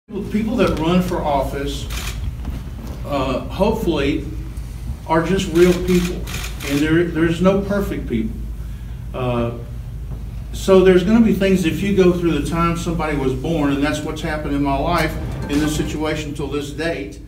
People that run for office, hopefully, are just real people, and there's no perfect people. So there's going to be things, if you go through the time somebody was born, and that's what's happened in my life in this situation till this date,